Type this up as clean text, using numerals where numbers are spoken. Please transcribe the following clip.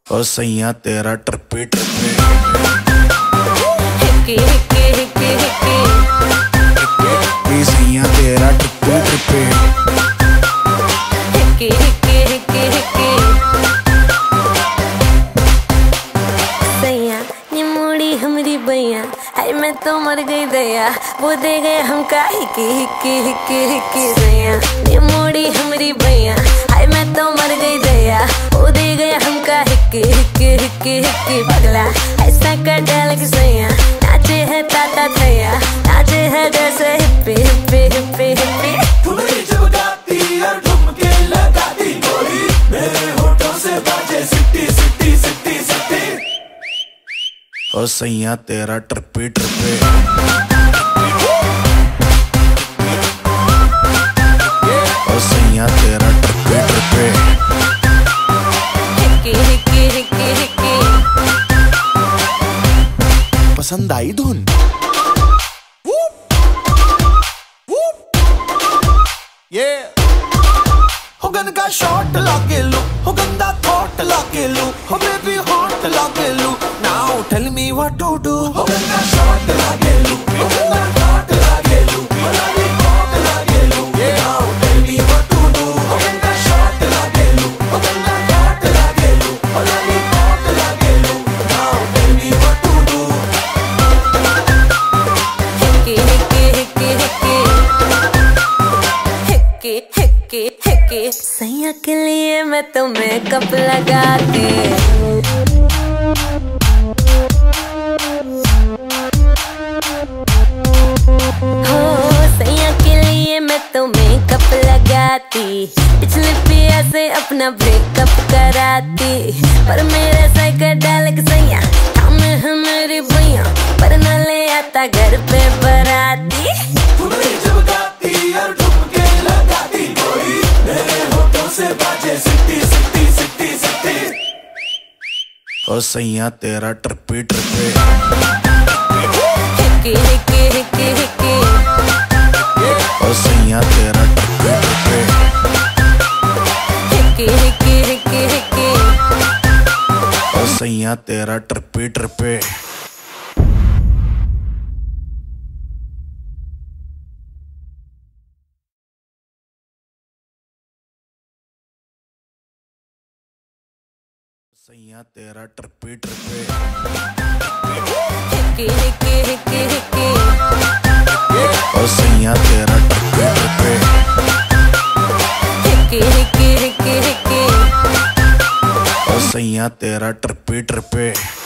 ओ सैया तेरा trippy trippy सैया तेरा ट्रिपी ट्रिपी सैया ये मुड़ी हमारी बैया हाय मैं तो मर गई दया वो दे गए हमका हिकी हिकी हिकी हिकी सैया ये मुड़ी हमारी बैया हाय मैं तो मर गई दया वो दे गए हमका हिकी हिकी हिकी हिकी पगला ऐसा कर डाल के सैया नाचे है ताता थैया नाचे है जैसे हिप्पी हिप्पी हिप्पी हिप्पी ठुमरी जब गाती और ठुमके लगाती गोरी मेरे होठों से बाजे सिटी सिटी सिटी सिटी ओ सैया तेरा ट्रिपी ट्रिपी ओ सैया तेरा ट्रिपी ट्रिपी पसंद आई धुन ये हो गंदा शॉट लाके लो हो गंदा थॉट लाके लो हो बेबी हॉट लाके लो now tell me what to do हो गंदा शॉट लाके लो हो गंदा थॉट लाके लो हो लाली हॉट लाके लो now tell me what to do हो गंदा शॉट लाके लो हो गंदा थॉट लाके लो हो लाली हॉट लाके लो now tell me what to do सैया के लिए मैं तो मेकअप लगाती हो सैया के लिए मैं तो मेकअप लगाती पिछले पिया से अपना ब्रेकअप कराती पर मेरा साइकिल डाल के सैया हमें है मेरी भैया पर न ले आता घर पे बराती ठुमरी जब गाती और ठुमके लगाती गोरी मेरे होठों से बाजे सिटी सिटी सिटी सिटी ओ सैया तेरा ट्रिपी ट्रिपी ओ सैया तेरा ट्रिपी ट्रिपी ओ सैया तेरा ट्रिपी ट्रिपी सैया तेरा ट्रिपी ट्रिपी ओ सैया तेरा ट्रिपी ट्रिपी ओ सैया तेरा ट्रिपी ट्रिपी